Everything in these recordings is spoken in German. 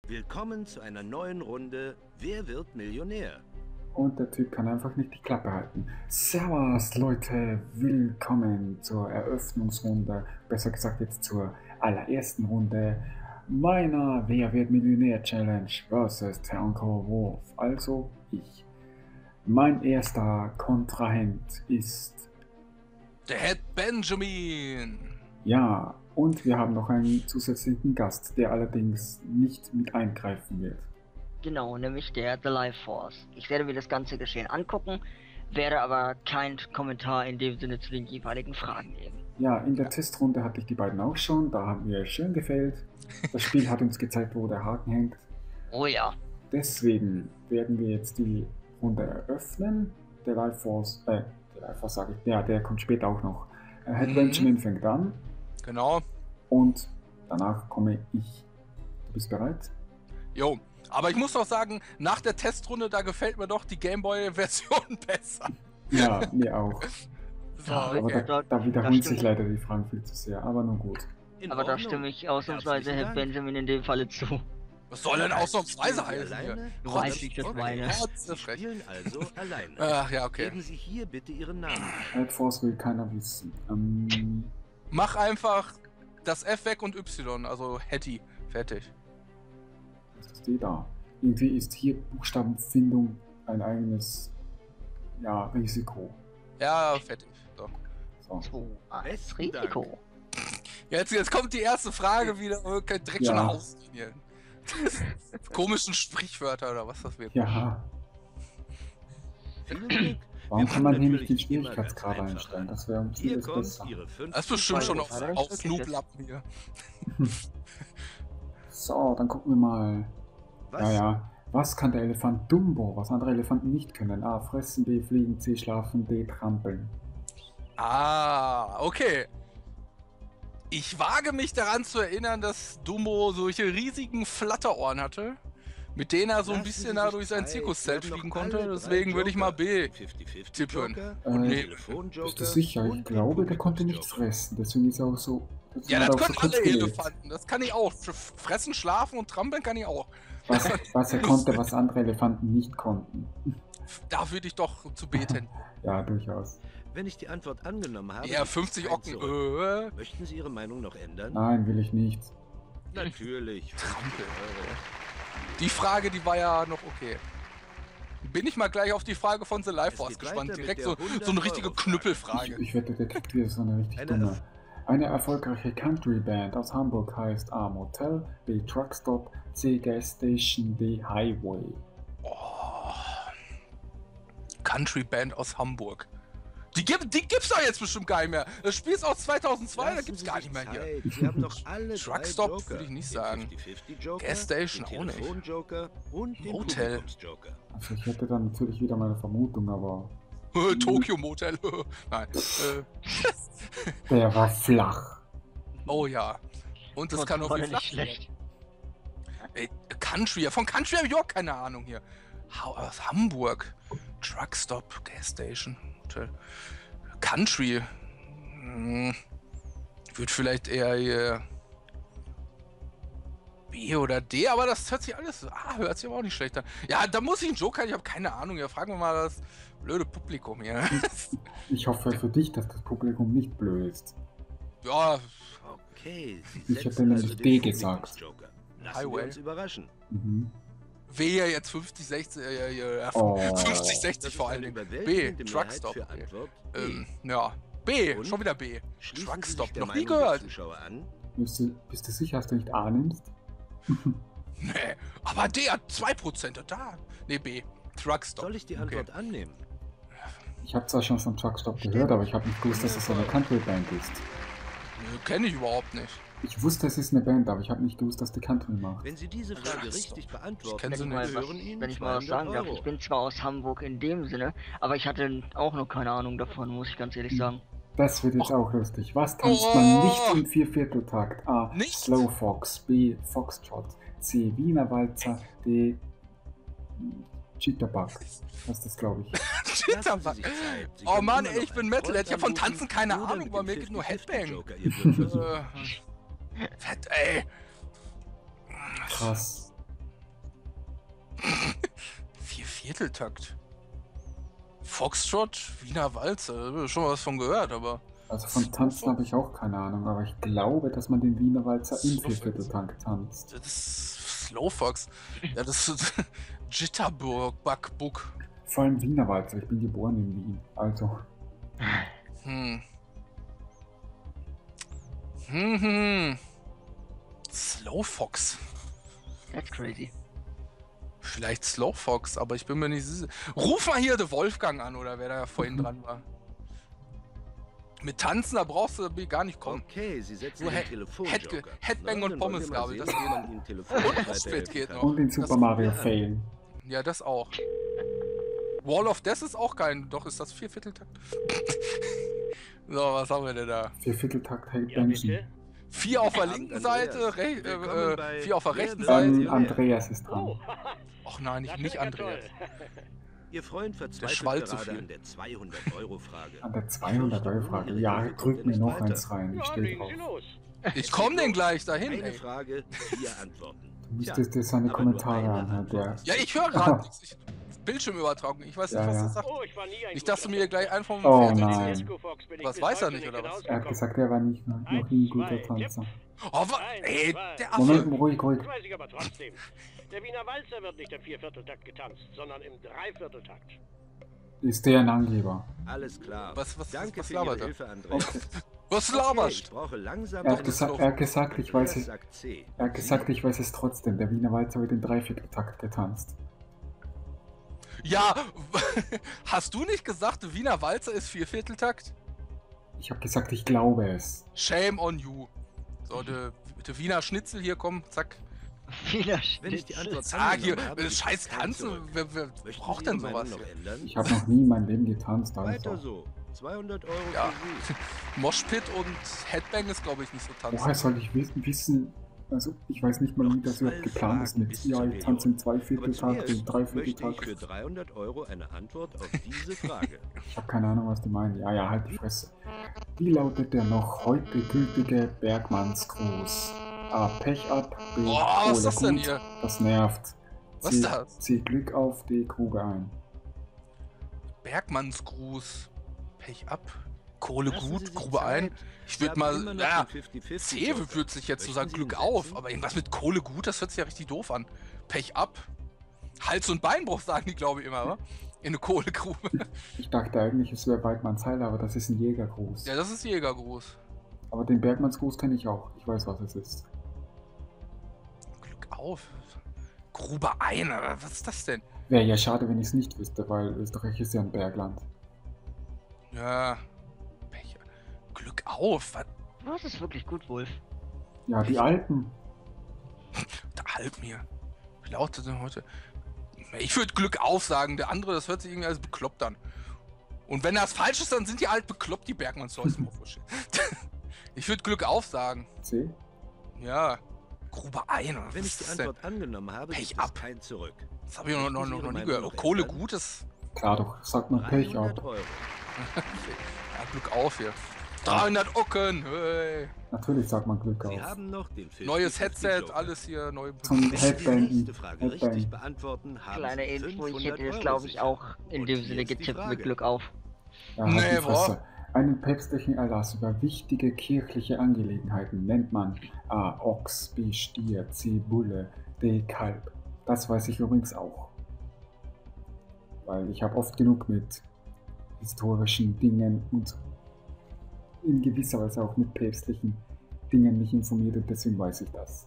Willkommen zu einer neuen Runde Wer wird Millionär? Und der Typ kann einfach nicht die Klappe halten. Servus Leute, willkommen zur Eröffnungsrunde, besser gesagt jetzt zur allerersten Runde meiner Wer wird Millionär Challenge versus der Uncle Wolf, also ich. Mein erster Kontrahent ist der Head Benjamin. Ja, und wir haben noch einen zusätzlichen Gast, der allerdings nicht mit eingreifen wird. Genau, nämlich der The Life Force. Ich werde mir das ganze Geschehen angucken, werde aber keinen Kommentar in dem Sinne zu den jeweiligen Fragen geben. Ja, in der Testrunde hatte ich die beiden auch schon, da haben wir schön gefällt. Das Spiel hat uns gezeigt, wo der Haken hängt. Oh ja. Deswegen werden wir jetzt die Runde eröffnen. Der Life Force sage ich, ja, der kommt später auch noch. Head Benjamin fängt an. Genau. Und danach komme ich. Du bist bereit? Jo. Aber ich muss doch sagen, nach der Testrunde, da gefällt mir doch die Gameboy-Version besser. Ja, mir auch. So, aber okay. da wiederholen sich leider die Fragen viel zu sehr, aber nun gut. Aber da stimme ich ausnahmsweise Herr Benjamin in dem Falle zu. Was soll denn ausnahmsweise heißen hier? Du weißt, wie ich das meine. Sie spielen also alleine. Ach ja, okay. Geben Sie hier bitte Ihren Namen. Head Force will keiner wissen. Mach einfach das F weg und Y, also Hetty. Fertig. Was ist die da? Irgendwie ist hier Buchstabenfindung ein eigenes Risiko. Ja, fertig. So. 2, 1, Risiko. Jetzt kommt die erste Frage wieder. Direkt schon nach Hauslinien. Komischen Sprichwörter oder was das wird. Ja. Warum kann man hier nicht den Schwierigkeitsgrad einstellen? Das wäre um vieles besser. Das ist bestimmt schon auf Snoop-Lappen hier. So, dann gucken wir mal. Was? Was kann der Elefant Dumbo, was andere Elefanten nicht können? A. Fressen, B. Fliegen, C. Schlafen, D. Trampeln. Ah, okay. Ich wage mich daran zu erinnern, dass Dumbo solche riesigen Flatterohren hatte, mit denen er so ein bisschen da durch sein Zirkuszelt fliegen konnte. Deswegen würde ich mal B tippen. Bist du sicher? Ich glaube, der konnte nicht fressen. Deswegen ist er auch so... Ja, das können alle Elefanten. Das kann ich auch. Fressen, schlafen und trampeln kann ich auch. Was er konnte, was andere Elefanten nicht konnten. Da würde ich doch zu B tendieren. Ja, durchaus. Wenn ich die Antwort angenommen habe... Ja, 50 Ocken. Möchten Sie Ihre Meinung noch ändern? Nein, will ich nicht. Natürlich. Trampel. Die Frage, die war ja noch okay. Bin ich mal gleich auf die Frage von The Life Force gespannt. Direkt so eine richtige Knüppelfrage. Ich wette, der kriegt wieder so eine richtig dumme. Eine erfolgreiche Country-Band aus Hamburg heißt A. Motel, B. Truckstop, C. Gas Station, D. Highway. Oh. Country-Band aus Hamburg. Die gibt's doch jetzt bestimmt gar nicht mehr. Das Spiel ist aus 2002, da gibt's gar nicht mehr hier. Sie haben noch alle Truckstop würde ich nicht sagen. Gas Station auch nicht. Motel. Also ich hätte dann natürlich wieder meine Vermutung, aber... Tokyo Motel. Nein. Der war flach. Oh ja. Und das kann auch wie flach schlecht. Ey, Country. Von Country habe ich auch keine Ahnung hier. Aus Hamburg. Truckstop, Gas Station, Hotel. Country. Wird vielleicht eher hier B oder D, aber das hört sich alles. Hört sich aber auch nicht schlecht an. Ja, da muss ich einen Joker, ich habe keine Ahnung. Ja, fragen wir mal das blöde Publikum hier. Ich hoffe für dich, dass das Publikum nicht blöd ist. Ja. Okay, ich hätte nämlich D gesagt. Highway. Uns überraschen. Wehe jetzt 50, 60, 50, 60 vor allen Dingen. B, Truckstop. Ja, B, schon wieder B. Truckstop, noch nie gehört. Bist du sicher, dass du nicht A nimmst? Nee, aber D hat 2% da. Nee, B, Truckstop. Soll ich die Antwort annehmen? Ich habe zwar schon von Truckstop gehört, aber ich habe nicht gewusst, dass es eine Country-Band ist. Nee, kenne ich überhaupt nicht. Ich wusste, es ist eine Band, aber ich habe nicht gewusst, dass die Country macht. Wenn Sie diese Frage richtig beantworten, wenn ich mal was sagen darf, ich bin zwar aus Hamburg in dem Sinne, aber ich hatte auch noch keine Ahnung davon, muss ich ganz ehrlich sagen. Das wird jetzt auch lustig. Was tanzt man nicht im Viervierteltakt? A. Nicht? Slow Fox, B. Foxtrot, C. Wiener Walzer, D. Jitterbug. Das ist das, glaube ich. Jitterbug. Oh Mann, ey, ich bin Metalhead. Ich hab von Tanzen keine Ahnung, bei mir geht nur Headbang. Fett, ey. Krass. Vierteltakt. Foxtrot, Wiener Walzer, da habe ich schon was von gehört, aber... Also von Tanzen habe ich auch keine Ahnung, aber ich glaube, dass man den Wiener Walzer im Slowfox. Viervierteltakt tanzt. Das ist Slowfox. Ja, das ist Jitterbug, Buck. Vor allem Wiener Walzer, ich bin geboren in Wien, also... Hm. Slowfox. That's crazy. Vielleicht Slowfox, aber ich bin mir nicht sicher. Ruf mal hier den Wolfgang an, oder wer da vorhin dran war. Mit Tanzen, da brauchst du gar nicht kommen. Okay, Sie setzen Nur den Telefonjoker. Headbang und Pommesgabel, das geht. Und Ostfit geht noch. Und den Super Mario failen. Ja, das auch. Wall of Death ist auch kein... Doch, ist das Viervierteltakt? So, was haben wir denn da? Viervierteltakt Headbangsen. 4 auf der Abend, linken Andreas. Seite, Willkommen bei 4 auf der Wer rechten wird Seite. Andreas ist dran. Oh, Ach nein, nicht Andreas. Ihr Freund verzweifelt schwallt so gerade viel. an der 200-Euro-Frage. An der 200-Euro-Frage. Ja, drück mir noch eins rein, ich ja, stehe legen drauf. Sie los. Ich komm denn gleich dahin, Eine ey. Frage, 4 Antworten. Du müsstest dir seine aber Kommentare nur eine anhören, der... Ja, ich höre gerade nichts. Bildschirmübertragung, ich weiß nicht, Ja, was ja. er sagt. Oh, ich war nie ein Ich dachte guter mir gleich einfach vom Oh Pferd nein. erzählen. Disco Fox bin ich Was bis weiß er heute nicht, oder was? Er hat rausgekommen. gesagt, er war noch nie ein guter Tanzer. Oh, ey, der Affe. Moment, ruhig, ruhig. Das weiß ich aber trotzdem. Der Wiener Walzer wird nicht im Viervierteltakt getanzt, sondern im Dreivierteltakt. Ist der ein Angeber? Alles klar. Was Danke was für Ihre labert er? Hilfe, Andreas. Was Okay, laberst? ich brauche langsam Er hat, eine gesagt, ich weiß es... sagt C. Er hat gesagt, ich weiß es trotzdem. Der Wiener Walzer wird im Dreivierteltakt getanzt. Ja, hast du nicht gesagt, der Wiener Walzer ist Viervierteltakt? Ich habe gesagt, ich glaube es. Shame on you. So, der Wiener Schnitzel hier, komm, zack. Wieder Wenn ich die Antwort Zack, hier, angenommen habe, das gibt scheiß es kein Tanzen, Zurück. wer Möchten braucht Sie denn Ihre Meinung sowas noch hier? ändern? Ich habe noch nie in meinem Leben getanzt, Weiter also. so. 200 Euro Ja. für Sie. Moshpit und Headbang ist, glaube ich, nicht so tanzen. Woher soll ich wissen, also ich weiß nicht mal, wie das überhaupt geplant ist mit, ja, ich tanze im Aber Zweivierteltakt, im zuerst möchte ich Dreivierteltakt. für 300 Euro eine Antwort auf diese Frage. Ich habe keine Ahnung, was die meinen. Ja, halt die Fresse. Wie lautet der noch heute gültige Bergmannsgruß? A. Pech ab, B. Boah, was ist das Kohle denn gut, hier? das nervt. Was ist das? C. Glück auf, D. Kruge ein. Bergmannsgruß. Pech ab. Kohle Lassen Sie gut, sich Grube Zeit. ein. Ich Sie würde haben immer mal, noch ja, den 50-50 C Joker. würde sich jetzt so Möchten sagen, Sie Glück ihn auf. setzen? Aber irgendwas mit Kohle gut, das hört sich ja richtig doof an. Pech ab. Hals- und Beinbruch sagen die, glaube ich, immer, wa? In eine Kohlegrube. Ich dachte eigentlich, es wäre Weidmanns Heil, aber das ist ein Jägergruß. Ja, das ist Jägergruß. Aber den Bergmannsgruß kenne ich auch. Ich weiß, was es ist. Glück auf. Grube ein, aber was ist das denn? Wäre ja schade, wenn ich es nicht wüsste, weil Österreich ist ja ein Bergland. Ja. Pech. Glück auf. Was? Das ist wirklich gut, Wolf. Ja, die Alpen. Da halt mir. Wie lautet denn heute? Ich würde Glück auf sagen, der andere, das hört sich irgendwie als bekloppt an. Und wenn das falsch ist, dann sind die halt bekloppt, die Bergmanns-Zeus. Ich würde Glück auf sagen. C? Ja. Grube ein, oder Wenn was ich die ist das denn? Antwort angenommen habe, Pech gibt es ab. kein Zurück. Das habe ich noch Möchten Sie Ihre nie Meinung gehört. noch Kohle ändern? gut ist. Klar doch, sagt man Pech 300 ab. Euro. Ja, Glück auf hier. 300 Ocken, hey. Natürlich sagt man Glück Sie auf. haben noch den 50-50 Neues Headset, Joker. alles hier neu. Zum Wenn Sie die Headbangen. nächste Frage richtig Headbang. beantworten, haben Kleine Sie Info, ich 500 hätte es Euro glaube ich sicher. auch in Und dem hier Sinne ist die getippt Frage. mit Glück auf. Ja, Nee, halt die boah. Fresse. Einen päpstlichen Erlass über wichtige kirchliche Angelegenheiten nennt man A. Ochs, B. Stier, C. Bulle, D. Kalb. Das weiß ich übrigens auch. Weil ich habe oft genug mit historischen Dingen und in gewisser Weise auch mit päpstlichen Dingen mich informiert und deswegen weiß ich das.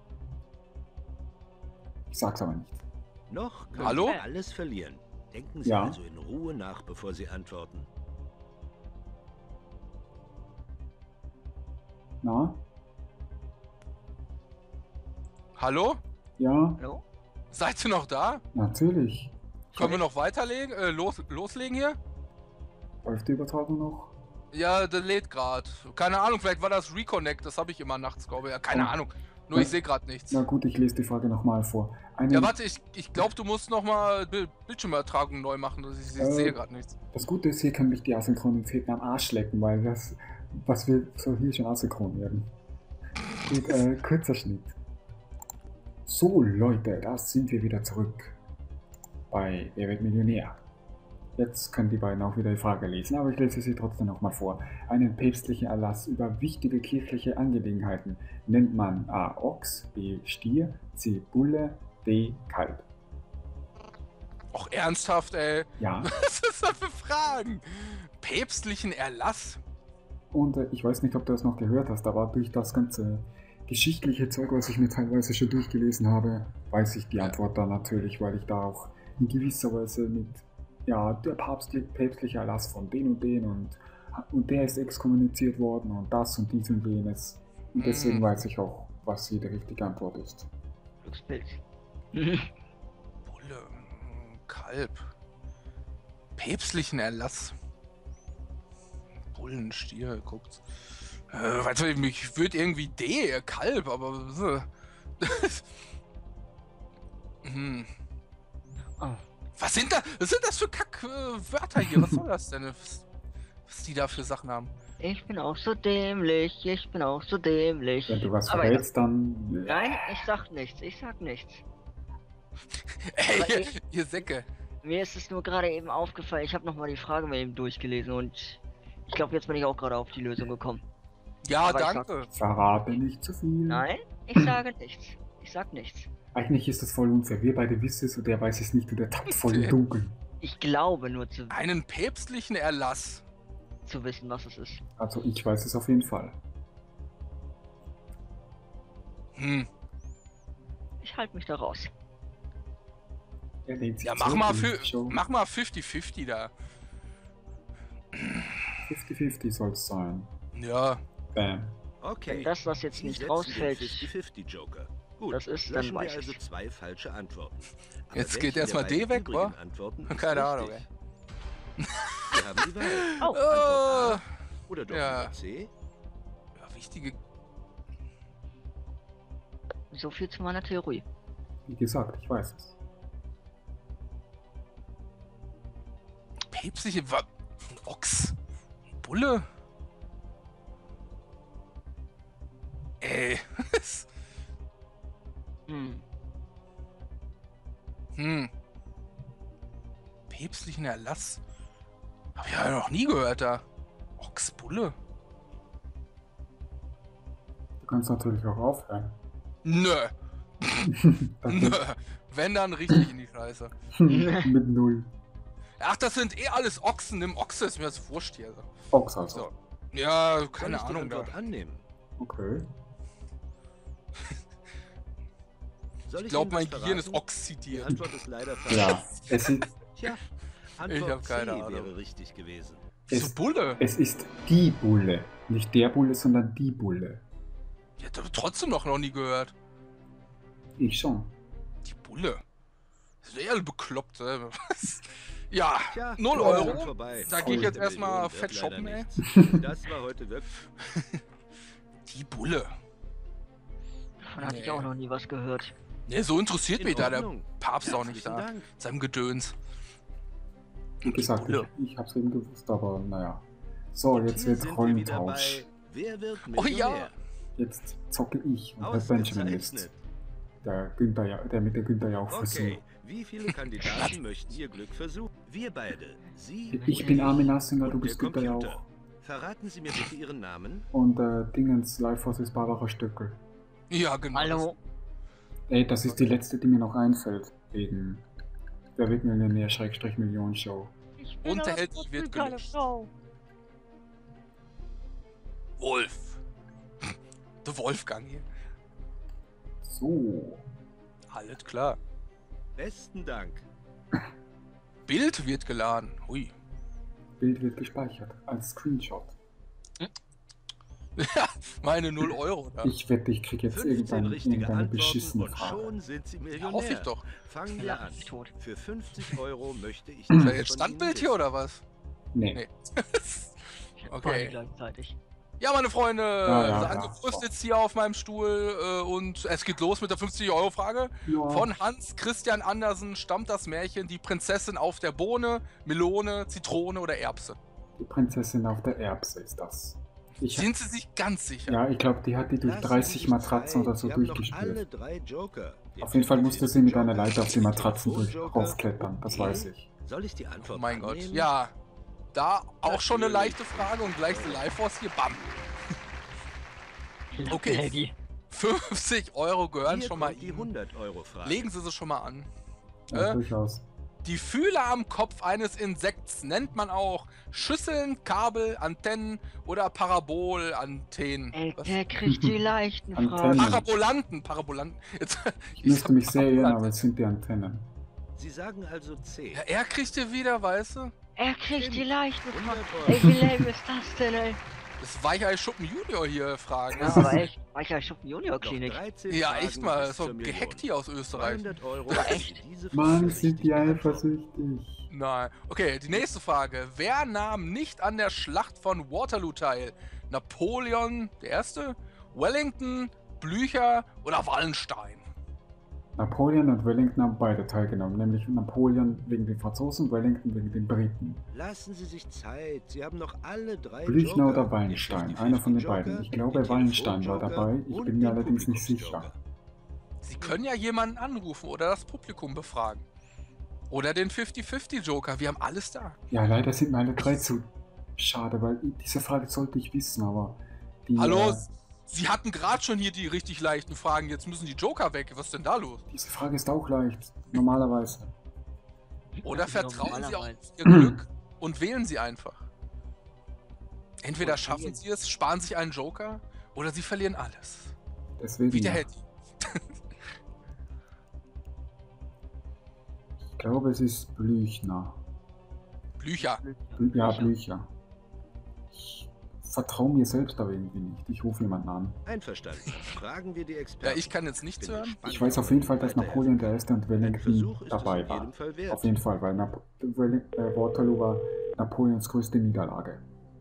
Ich sag's aber nicht. Noch können Hallo? Sie alles verlieren. Denken Sie Ja. also in Ruhe nach, bevor Sie antworten. Na? Hallo? Ja? Hallo? Seid ihr noch da? Natürlich. Können wir noch weiterlegen? Loslegen hier? Läuft die Übertragung noch? Ja, der lädt gerade. Keine Ahnung, vielleicht war das Reconnect, das habe ich immer nachts, glaube ich. Ja, keine Oh. Ahnung. Nur ich sehe gerade nichts. Na gut, ich lese die Frage nochmal vor. Ja, warte, ich glaube, du musst nochmal Bildschirmübertragung neu machen. Ich sehe gerade nichts. Das Gute ist, hier kann mich die Asynchronitäten am Arsch lecken, weil das, was will, soll hier schon asynchron werden. Gut, kurzer Schnitt. So, Leute, da sind wir wieder zurück. bei Wer wird Millionär? Jetzt können die beiden auch wieder die Frage lesen, aber ich lese sie trotzdem nochmal vor. Einen päpstlichen Erlass über wichtige kirchliche Angelegenheiten nennt man A. Ochs, B. Stier, C. Bulle, D. Kalb. Och, ernsthaft, ey. Ja, Was ist das für Fragen? Päpstlichen Erlass? und ich weiß nicht, ob du das noch gehört hast, aber durch das ganze geschichtliche Zeug, was ich mir teilweise schon durchgelesen habe, weiß ich die Antwort dann natürlich, weil ich da auch in gewisser Weise mit, ja, der päpstliche Erlass von den und den und der ist exkommuniziert worden und das und dies und jenes. Und deswegen weiß ich auch, was hier die richtige Antwort ist. Glückspilz. Bulle, Kalb. Päpstlichen Erlass. Bullen, Stier, guckt. Weißt du, mich würde irgendwie D, Kalb, aber. Oh. Was sind das für Kackwörter hier? Was soll das denn? Was die da für Sachen haben? Ich bin auch so dämlich, ich bin auch so dämlich. Wenn du was Aber verrätst, dann... Nein, ich sag nichts, ich sag nichts. Ey, Aber ihr Säcke. Mir ist es nur gerade eben aufgefallen, ich habe nochmal die Frage mal eben durchgelesen und ich glaube, jetzt bin ich auch gerade auf die Lösung gekommen. Ja, Aber ich danke. Verrate nicht zu viel. Nein, ich sage nichts. Ich sag nichts. Eigentlich ist das voll unfair. Wir beide wissen es und der weiß es nicht und der tappt voll im Dunkeln. Ich glaube nur zu Einen päpstlichen Erlass. wissen, was es ist. Also ich weiß es auf jeden Fall. Ich halte mich da raus. Er lehnt sich Ja, zurück mach in die Show. mal 50-50 da. 50-50 soll es sein. Ja. Bam. Okay. Wenn das, was jetzt Sie nicht setzen rausfällt, den 50-50-Joker. Gut, das ist, dann löschen wir weiß also ich. 2 falsche Antworten. Aber Jetzt geht welche erstmal der D beiden weg, übrigen wa? Antworten ist Keine Ahnung, richtig? Wir haben die Wahl. Oh. Antwort A oder Ja. Doppel C? Ja, wichtige. So viel zu meiner Theorie. Wie gesagt, ich weiß es. Päpstliche. Ein Ochs? Ein Bulle? Ey. Päpstlichen Erlass? Hab ich ja noch nie gehört da. Ochs, Bulle? Du kannst natürlich auch aufhören. Nö. Nö. Wenn dann richtig in die Scheiße. Mit 0. Ach, das sind eh alles Ochsen. Nimm Ochse, ist mir das wurscht hier. Ochs also. So. Ja, Soll keine ich die Ahnung da. Antwort annehmen? Okay. Soll Ich glaube, Ihnen mein was Gehirn ist verraten? Die oxidiert. Antwort ist leider falsch. Ja, es ist, Tja, Ich hab Antwort keine C Ahnung. wäre richtig gewesen. Wieso Bulle? es ist die Bulle. Nicht der Bulle, sondern die Bulle. Ich hätte trotzdem noch nie gehört. Ich schon. Die Bulle. Das ist eher bekloppt. Ja, Tja, 0 wir sind Euro. vorbei. Da gehe ich jetzt Eine erstmal Million fett wird leider shoppen, ey. nichts. Das war heute wirklich... Die Bulle. Davon hatte ich Nee. auch noch nie was gehört. Ne, so interessiert In mich da der Ordnung. Papst auch nicht Herzlichen da. Dank. Seinem Gedöns. Wie gesagt, Bulle. ich hab's eben gewusst, aber naja. So, jetzt Hier wird sind wir wieder Rollentausch. bei Wer wird Oh Millionär? ja. Jetzt zocke ich und der Benjamin ist. Ausgezeichnet. Der Günther ja, der mit der Günther ja auch Okay, versucht. wie viele Kandidaten möchten ihr Glück versuchen? Wir beide. Sie Ich bin Armin Assinger, du und bist der Günther ja Computer. auch. Verraten Sie mir bitte Ihren Namen. Und Dingens Live Force ist Barbara Stöckel. Ja, genau. Hallo? Ey, das ist die letzte, die mir noch einfällt. Wegen Wer wird Millionär / Millionen-Show. Ich Und der Held wird gelöscht. Wolf. Der Wolfgang hier. So. Alles klar. Besten Dank. Bild wird geladen. Hui. Bild wird gespeichert als Screenshot. Meine 0 Euro da. Ich wette, ich krieg jetzt 15 richtige irgendeine Antworten beschissene und Frage. schon sind Sie Millionär. Hoffe ich doch. Fangen wir Lach an. mich tot. Für 50 Euro möchte ich Ist da nichts jetzt von Standbild Ihnen hier wissen. oder was? Nee. Nee. Beide Okay. gleichzeitig. Ja, meine Freunde, ja, sagen ja. Frust jetzt hier auf meinem Stuhl und es geht los mit der 50-Euro-Frage. Ja. Von Hans Christian Andersen stammt das Märchen Die Prinzessin auf der Bohne, Melone, Zitrone oder Erbse. Die Prinzessin auf der Erbse ist das. Sind Sie sich ganz sicher? Ja, ich glaube, die hat die durch Lassen Sie 30 sich Matratzen Zeit. oder so Sie haben noch alle durchgespielt. 3 Joker. Auf jeden Fall musste sie mit einer Leiter auf die Matratzen raufklettern, das weiß ich. Soll ich die Oh Antwort mein Gott. annehmen? Ja. Da auch schon eine leichte Frage und gleich die Life Force hier. Bam. Okay. Helgi. 50 Euro gehören Hier schon mal kommt die Ihnen. 100-Euro-Frage. Legen Sie sie schon mal an. Ja, durchaus. Die Fühler am Kopf eines Insekts nennt man auch Schüsseln, Kabel, Antennen oder Parabolantennen. Ey, Was? der kriegt die leichten Antennen. Fragen. Parabolanten. Jetzt, Ich müsste mich sehr irren, aber es sind die Antennen. Sie sagen also C. Ja, er kriegt hier wieder, weißt du? Er kriegt die leichten 100 Fragen. Euro. Ey, wie lame ist das denn, ey? Das Weichei Schuppen Junior hier fragen. Ja, aber echt, Weicher Schuppen Junior Noch Klinik. 13 Ja, Fragen echt mal, bis so zur Million. gehackt hier aus Österreich. 200 Euro, Ja, wenn echt? Sie diese Frage Mann, richtig sind die beantworten. eifersüchtig. Nein. Okay, die nächste Frage. Wer nahm nicht an der Schlacht von Waterloo teil? Napoleon I., Wellington, Blücher oder Wallenstein? Napoleon und Wellington haben beide teilgenommen, nämlich Napoleon wegen den Franzosen, Wellington wegen den Briten. Lassen Sie sich Zeit. Sie haben noch alle 3 Blüchner Joker. oder Wallenstein, Den einer von den 50-50 beiden. Joker, Ich glaube, den Wallenstein war Telefonjoker dabei, ich und bin mir den allerdings nicht sicher. Publikumsjoker. Sie können ja jemanden anrufen oder das Publikum befragen. Oder den 50-50 Joker. Wir haben alles da. Ja, leider sind mir alle drei zu schade, weil diese Frage sollte ich wissen, aber die, Hallo? Sie hatten gerade schon hier die richtig leichten Fragen. Jetzt müssen die Joker weg. Was ist denn da los? diese Frage ist auch leicht, normalerweise. Oder vertrauen Sie auf Normalerweise. Ihr Glück und wählen Sie einfach. Entweder schaffen Sie es, sparen sich einen Joker oder Sie verlieren alles. Deswegen, Wie der ja. Hedy. Ich glaube, es ist Blüchner. Blücher. Ja, Blücher. Ich vertraue mir selbst aber irgendwie nicht. Ich rufe jemanden an. Einverstanden. Fragen wir die Ja, Experten. ich kann jetzt nichts Bin hören. gespannt, Ich weiß auf jeden Fall, dass ob Sie Napoleon weiterhelfen. I. und Ein Wellington Versuch ist es dabei in war. jedem Fall wert. Auf jeden Fall, weil Waterloo war Napoleons größte Niederlage.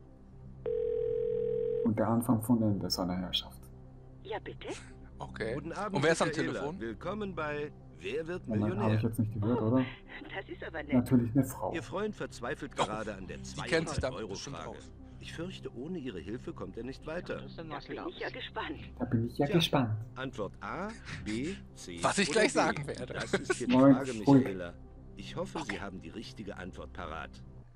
Und der Anfang von Ende seiner Herrschaft. Ja, bitte? Okay. Guten Abend, Und wer ist am Michaela. Telefon? Willkommen bei Wer wird Moment, habe Millionär? ich jetzt nicht gehört, oder? Das ist aber nett. Natürlich eine Frau. Ihr Freund verzweifelt gerade an der Die kennt sich damit bestimmt 200-Euro-Frage. aus. Ich fürchte, ohne Ihre Hilfe kommt er nicht weiter. Das ist der Da Marcel bin ich ja gespannt. Da bin ich ja Tja. gespannt. Antwort A, B, C Was ich oder gleich D. sagen werde. Das ist hier die Moin, Frage, ruhig. Michaela. Ich hoffe, Sie haben die richtige Antwort parat.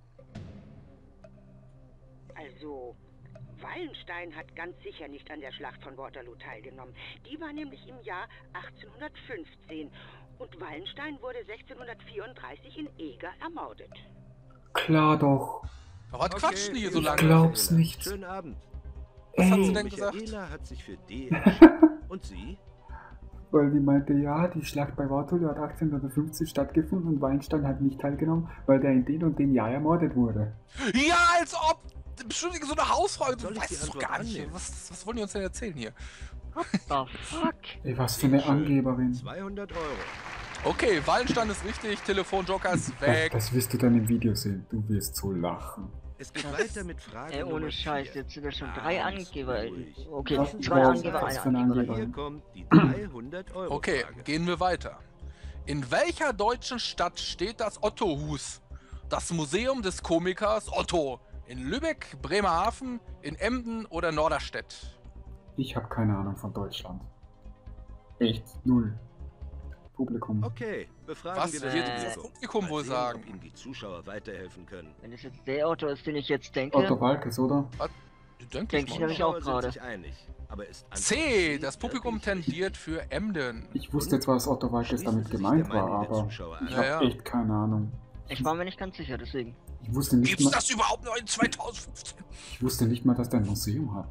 Also, Wallenstein hat ganz sicher nicht an der Schlacht von Waterloo teilgenommen. Die war nämlich im Jahr 1815 und Wallenstein wurde 1634 in Eger ermordet. Klar doch. Aber was quatschen die hier so vielen lange? Dank, glaub's Michaela. nicht. Schönen Abend. Was hat sie Ey, denn gesagt? Michaela hat sich für D entschieden. Und Sie? weil die meinte, ja, die Schlacht bei Waterloo hat 1850 stattgefunden und Wallenstein hat nicht teilgenommen, weil der in den und den Jahr ermordet wurde. Ja, als ob. Entschuldigung, so eine Hausfrage. Du Soll ich weißt die es doch Antwort gar nicht. annehmen? Was wollen die uns denn erzählen hier? What the fuck? Ey, was für eine Angeberin. 200 Euro. Okay, Wallenstein ist richtig, Telefonjoker ist Das, weg. das wirst du dann im Video sehen. Du wirst so lachen. Es geht weiter mit Frage Ey, Nummer ohne Scheiß, 4. jetzt sind ja schon Ganz 3 Angeber. ruhig. Okay, Was? 2 Was? Angeber, Was eine für eine Angeberin. Angeberin? Hier kommt die 300 Euro. Okay, Frage. gehen wir weiter. In welcher deutschen Stadt steht das Otto-Hus? Das Museum des Komikers Otto. In Lübeck, Bremerhaven, in Emden oder Norderstedt? Ich habe keine Ahnung von Deutschland. Echt, null. Publikum. Okay, befragen Was wir das wird das Publikum Mal wohl sehen, sagen? Ob Ihnen die Zuschauer weiterhelfen können. Wenn es jetzt der Auto ist, den ich jetzt denke, Otto Walkes, oder? Denk Denk ich mal. nämlich auch Zuschauer gerade. sind sich einig. Aber ist Antwort C. C Das Publikum wirklich tendiert für Emden. Ich wusste zwar, dass Otto Walkes Schließen damit Sie sich gemeint der war, Meinung der aber Zuschauer ich an? Ja, habe ja. echt keine Ahnung. ich war mir nicht ganz sicher, deswegen. Ich wusste nicht Gibt's mal, das überhaupt noch in 2015? ich wusste nicht mal, dass der ein Museum hat.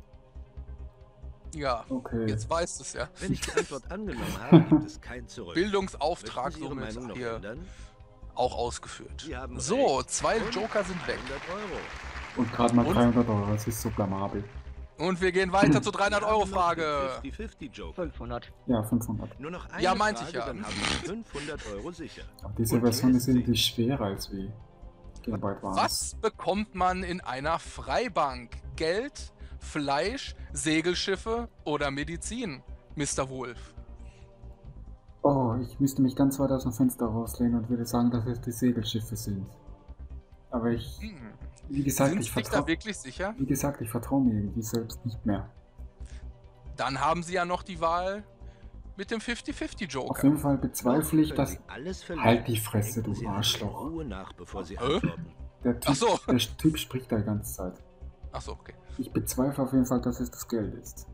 Ja, Okay. jetzt weißt du es ja. Wenn ich die Antwort angenommen habe, gibt es kein Zurück. Bildungsauftrag Möchten Sie Ihre somit Meinung noch hier ändern? auch ausgeführt. Sie haben So, recht. 2 Und Joker sind weg. 100 Euro. Und gerade mal Und? 300 Euro, das ist so blamabel. Und wir gehen weiter zur Wir haben noch 300-Euro-Frage. den 50-50 Joker. 500. Ja, 500. Nur noch eine Ja, meinte Frage, ich ja. dann haben Sie 500 Euro sicher. Aber diese Und Version hier ist ist sie. irgendwie schwerer als wie Game Boy Advance. Was bekommt man in einer Freibank? Geld, Fleisch, Segelschiffe oder Medizin, Mr. Wolf? Oh, ich müsste mich ganz weit aus dem Fenster rauslehnen und würde sagen, dass es die Segelschiffe sind. Aber ich, Hm. wie gesagt, Sind ich Sie sich da vertraue wirklich sicher? wie gesagt, ich vertraue mir irgendwie selbst nicht mehr. Dann haben Sie ja noch die Wahl mit dem 50-50 Auf Joker. jeden Fall bezweifle ich, Können dass... Sie alles verlieren. Halt die Fresse, Denken du Sie einfach in Arschloch. Ruhe nach, bevor Sie Hä? antworten. Der Typ, Ach so. der Typ spricht da die ganze Zeit. Achso, okay. Ich bezweifle auf jeden Fall, dass es das Geld ist.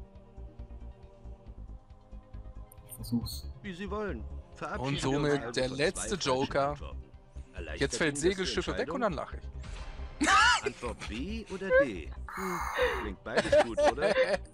Ich versuch's. Wie Sie wollen. Verabschieden Und somit wir uns also der von letzte zwei falschen Joker. Antworten. Erleichtert Jetzt fällt Ihnen das die Segelschiffe weg und Entscheidung? dann lache ich. Antwort B oder D? Klingt beides gut, oder?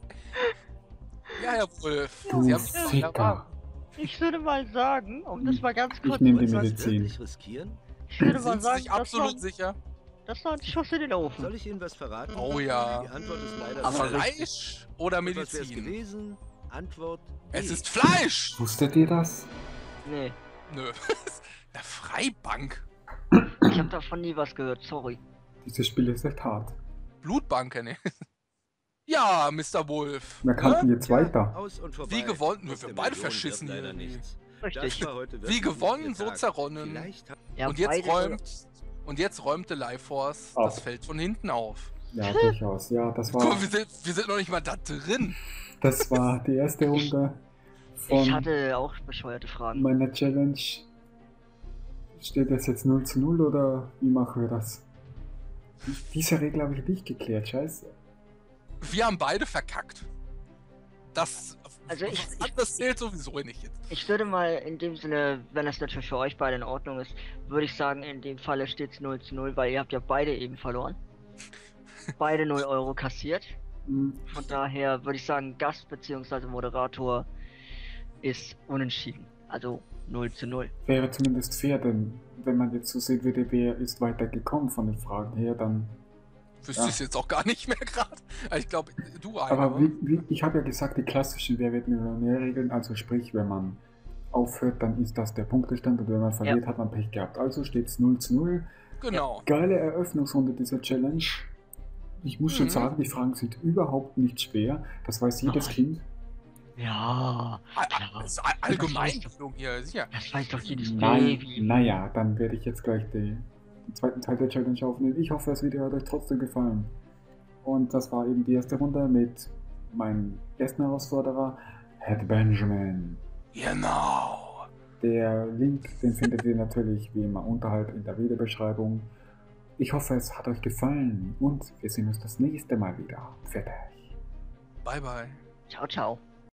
Ja, Herr Wolf. Du Sie haben Ficker. Ich würde mal sagen, um das mal ganz Ich kurz nehme die zu sagen, Medizin. Wirklich riskieren? ich würde mal Sind Sie sagen, sich absolut sicher. sicher? Das war ein Schuss in den Ofen. Soll ich Ihnen was verraten? Oh ja. Die Antwort ist leider Aber falsch. Fleisch oder Und was wär's Medizin? gewesen? Antwort B. Es ist Fleisch! Wusstet ihr das? Nee, Nö. Eine Freibank. ich habe davon nie was gehört, sorry. Dieses Spiel ist echt hart. Blutbank, ne? Ja, Mr. Wolf. Wir kannten jetzt weiter. Aus und vorbei. Wie gewonnen? Aus Wir der beide Million verschissen wird leider hier. nichts. Richtig. Das war heute Wie wirklich gewonnen, Ihr so Tag. zerronnen. Vielleicht Ja, Und jetzt beide- räumte Life Force Auf. das Feld von hinten auf. Ja, durchaus. Ja, das Guck mal, war, wir sind noch nicht mal da drin. das war die erste Runde Ich von hatte auch bescheuerte Fragen. meiner Challenge. Steht das jetzt 0:0 oder wie machen wir das? Diese Regel habe ich nicht geklärt, scheiße. Wir haben beide verkackt. Das, Also das zählt sowieso nicht jetzt. Ich würde mal in dem Sinne, wenn das natürlich für euch beide in Ordnung ist, würde ich sagen, in dem Falle steht es 0:0, weil ihr habt ja beide eben verloren. Beide 0 Euro kassiert. Hm, Von daher würde ich sagen, Gast bzw. Moderator ist unentschieden. Also 0:0. wäre zumindest fair, denn wenn man jetzt so sieht, wer ist weitergekommen von den Fragen her, dann... Wüsste Ja. ich jetzt auch gar nicht mehr gerade. Ich glaube, du einer. Aber ich habe ja gesagt, die klassischen Wer wird Millionär-Regeln, also sprich, wenn man aufhört, dann ist das der Punktestand und wenn man verliert, hat man Pech gehabt. Also steht es 0:0. Genau. Geile Eröffnungsrunde dieser Challenge. Ich muss schon Mhm. sagen, die Fragen sind überhaupt nicht schwer. Das weiß jedes Nein. Kind. Ja, Also Allgemeinbildung hier, sicher. das weiß doch jedes Nein, Baby. naja, dann werde ich jetzt gleich den zweiten Teil der Challenge aufnehmen. Ich hoffe, das Video hat euch trotzdem gefallen. Und das war eben die erste Runde mit meinem ersten Herausforderer, Head Benjamin. Genau. Der Link, den findet ihr natürlich wie immer unterhalb in der Videobeschreibung. Ich hoffe, es hat euch gefallen und wir sehen uns das nächste Mal wieder. Fertig. Bye, bye. Ciao, ciao.